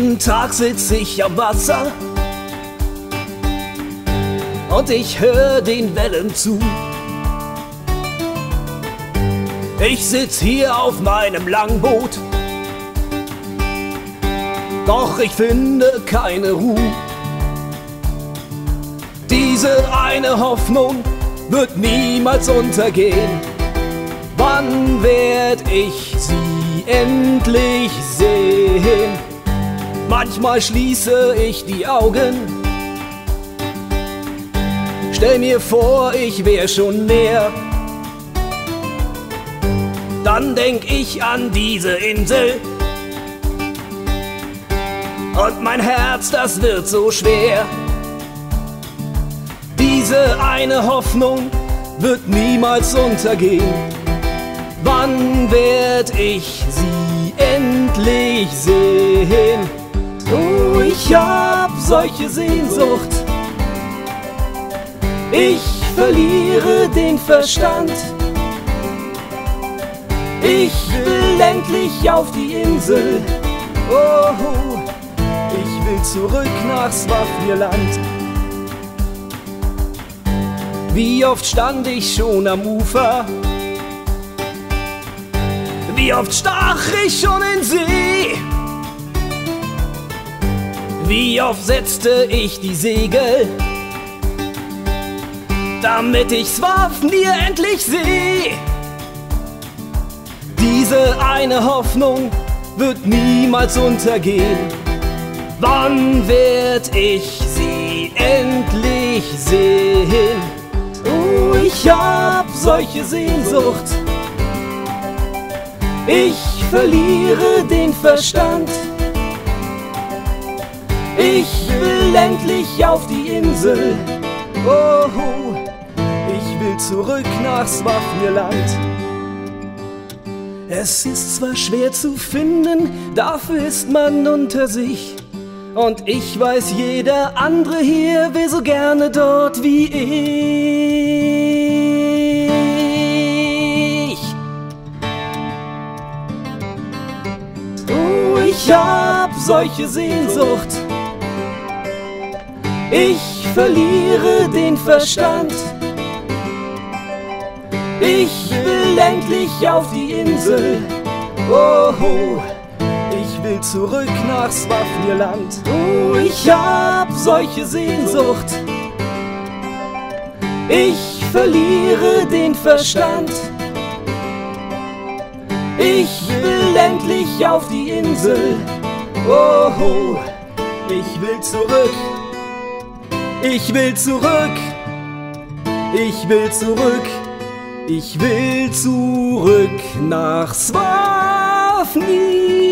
Jeden Tag sitz ich am Wasser und ich hör den Wellen zu. Ich sitz hier auf meinem Langboot, doch ich finde keine Ruhe. Diese eine Hoffnung wird niemals untergehen. Wann werd ich sie endlich sehen? Manchmal schließe ich die Augen, stell mir vor, ich wär schon näher. Dann denk ich an diese Insel und mein Herz, das wird so schwer. Diese eine Hoffnung wird niemals untergehen. Wann werd ich sie endlich sehen? Oh, ich hab solche Sehnsucht. Ich verliere den Verstand. Ich will endlich auf die Insel. Oh, ich will zurück nach Swafnirland. Wie oft stand ich schon am Ufer? Wie oft stach ich schon in See? Wie oft setzte ich die Segel, damit ich Swafnir endlich seh? Diese eine Hoffnung wird niemals untergehen. Wann werd ich sie endlich sehen? Oh, ich hab solche Sehnsucht. Ich verliere den Verstand. Ich will endlich auf die Insel. Oh, ich will zurück nach Swafnirland. Es ist zwar schwer zu finden, dafür ist man unter sich. Und ich weiß, jeder andere hier will so gerne dort wie ich. Oh, ich hab solche Sehnsucht. Ich verliere den Verstand. Ich will endlich auf die Insel. Oh, ich will zurück nach Swafnirland. Oh, ich hab solche Sehnsucht. Ich verliere den Verstand. Ich will endlich auf die Insel. Oh, ich will zurück. Ich will zurück. Ich will zurück. Ich will zurück nach Swafnirland.